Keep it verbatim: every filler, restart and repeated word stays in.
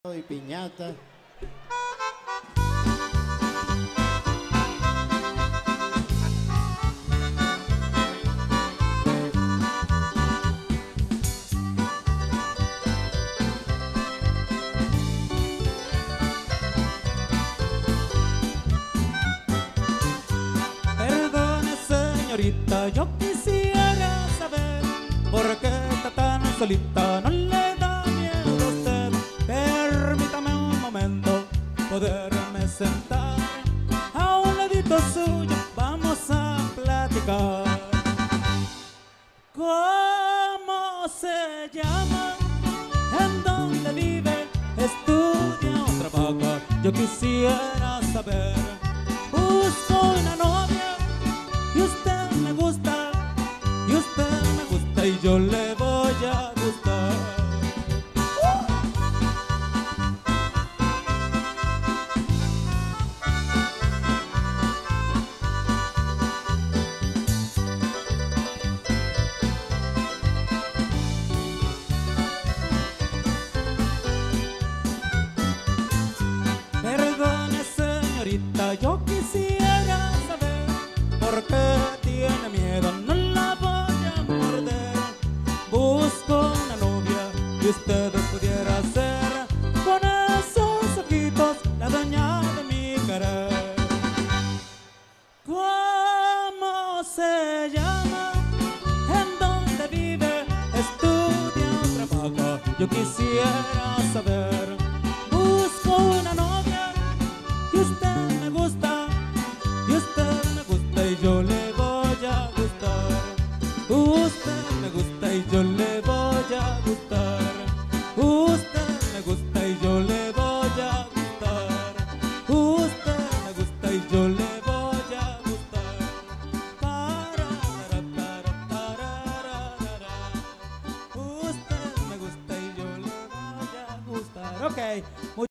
y piñata. Perdone, señorita, yo quisiera saber por qué está tan solita, no le da miedo a usted. Permítame un momento poderme sentar a un ladito suyo, vamos a platicar. ¿Cómo se llama? ¿En dónde vive? ¿Estudia o trabaja? Yo quisiera saber. Busco una novia y usted me gusta, y usted me gusta y yo le voy a gustar. Perdone, señorita, yo quisiera saber por qué tiene miedo, no la voy a morder. Busco una novia y usted pudiera ser con esos ojitos la dueña de mi querer. ¿Cómo se llama? ¿En dónde vive? ¿Estudia o trabaja? Yo quisiera saber. Busco una novia y usted me gusta, y usted me gusta y yo le voy a gustar. Usted me gusta y yo le voy a gustar. Usted me gusta y yo le voy a gustar. Usted me gusta y yo le voy a gustar. Tararara, tararara. Usted me gusta y yo le voy a gustar. Ok.